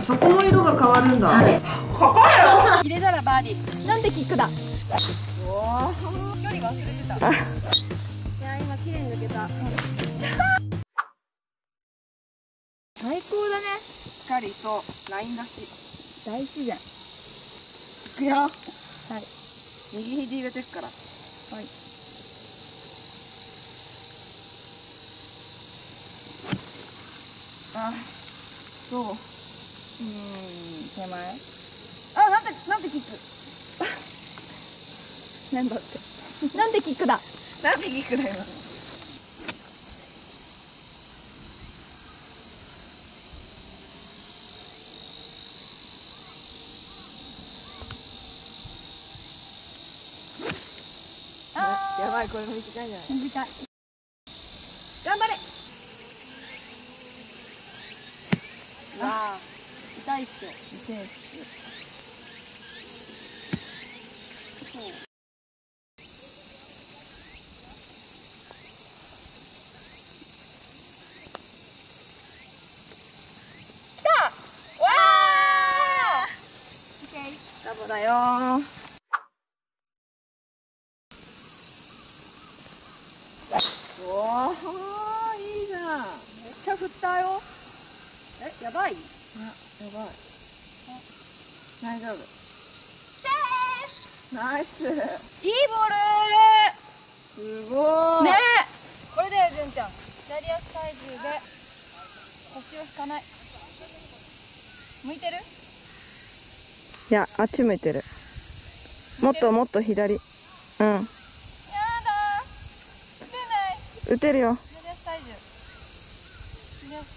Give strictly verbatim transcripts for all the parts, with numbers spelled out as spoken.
そこも色が変わるんだ。はい。 入れたらバーディー。なんてキックだ。おお。距離忘れてた。いや今綺麗に抜けた。最高だね。しっかりとライン出し。大自然。いくよ。はい。右肘入れてくから。はい。あ、そう。うーん、手前。あ、なんて、なんてキック。なんだって。なんてキックだ。なんてキックだよ。やばい、これ短いんじゃない。短い。頑張れ。わあ、痛いっす。痛いっす。来た。わあ。オッケー。ダボだよー。おお、いいじゃん。めっちゃ振ったよ。え、やばい。あ、やばい。大丈夫。ナイス。いいボール。すごい。ねえ。これだよ、純ちゃん。左足体重で腰を引かない。向いてる？ いや、あっち向いてる。もっともっと左。うん。 やだ。打てない。 打てるよ。 左足体重。左足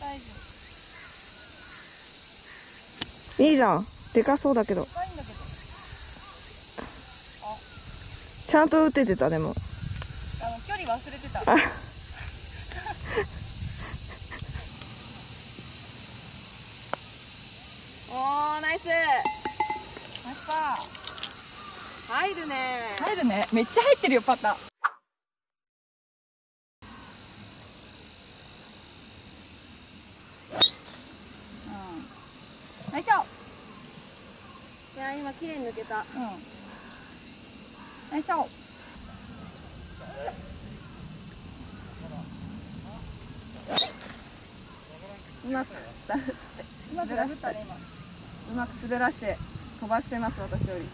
体重。 いいじゃん。でかそうだけど。 でかいんだけど。 ちゃんと打ててた、でも。 あの、距離忘れてた。おー、ナイス。ナイスパー。入るね。入るね。めっちゃ入ってるよ、パター。うん。ナイス。いや、今綺麗に抜けた。うん。ナイス。うまくうまく滑ったね今。うまく滑らして飛ばしてます、私より。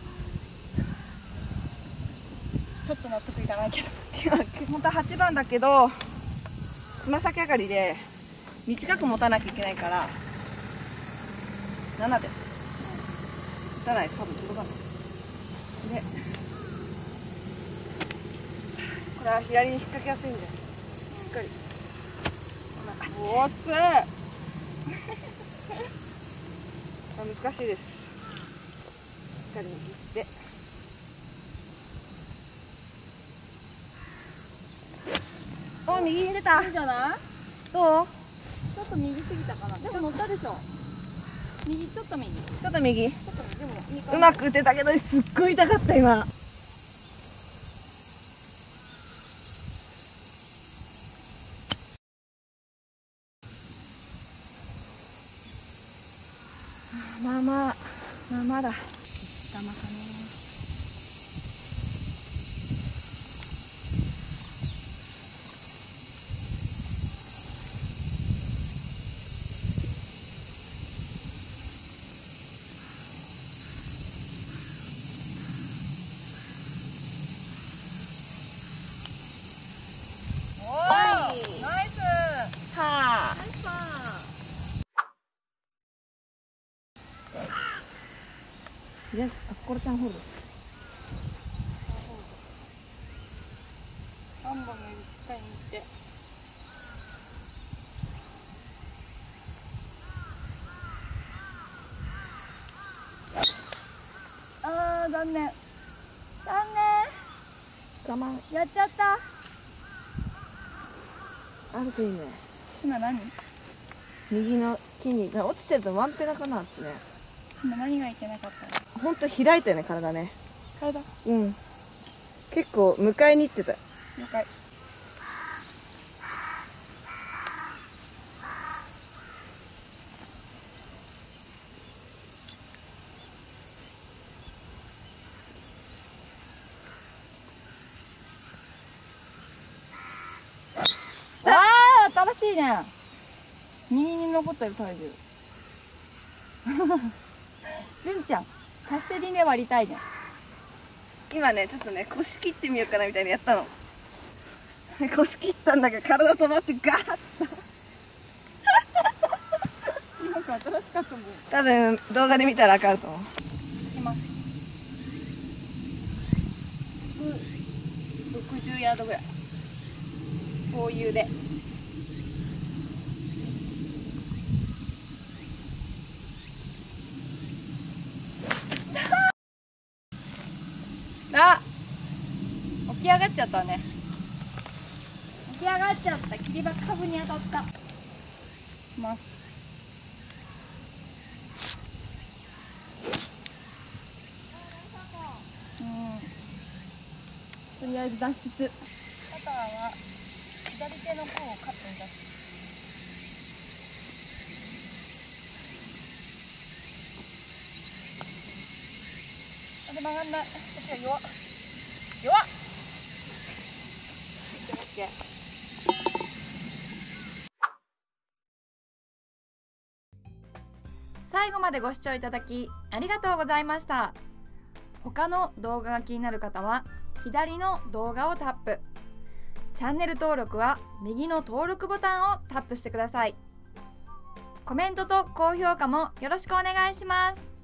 ちょっと納得いかないけど。本当ははちばんだけどつま先上がりで短く持たなきゃいけないからななです。打たないと多分届かないで、これは左に引っ掛けやすいんでしっかり。おっつー難しいです。しっかり握って。お、右に出た。いいじゃない。どう？ちょっと右すぎたかな。でも乗ったでしょ。右、ちょっと右。ちょっと右。ちょっと右。でもいいか。うまく打てたけど、すっごい痛かった今。まあまあ、まあまだ。玉かね。とりあえずアッコルちゃんホールド。さんぼんの指しっかり握って。あー、残念。残念。我慢。やっちゃった。あるといいね。今何？右の筋肉が落ちてるとワンペナかなってね。今何がいけなかったの？ほんと開いたよね、体ね。体？うん。結構迎えに行ってた。了解。 しいね。右に残ってる体重。ずんちゃん、カステリネ割りたいね。 今ね、ちょっとね、腰切ってみようかなみたいにやったの。腰切ったんだけど、体止まってガーッと。 なんか新しかったもん。 多分、動画で見たらわかると思う。 いきます。ろくじゅうヤードぐらい。こういうで。あ、起き上がっちゃったね。起き上がっちゃった。切り刃株に当たった。ます。うん。とりあえず脱出。パターは左手の甲をカットに出す。あれ曲がんない。私は弱っ。弱っ。最後までご視聴いただきありがとうございました。他の動画が気になる方は左の動画をタップ。チャンネル登録は右の登録ボタンをタップしてください。コメントと高評価もよろしくお願いします。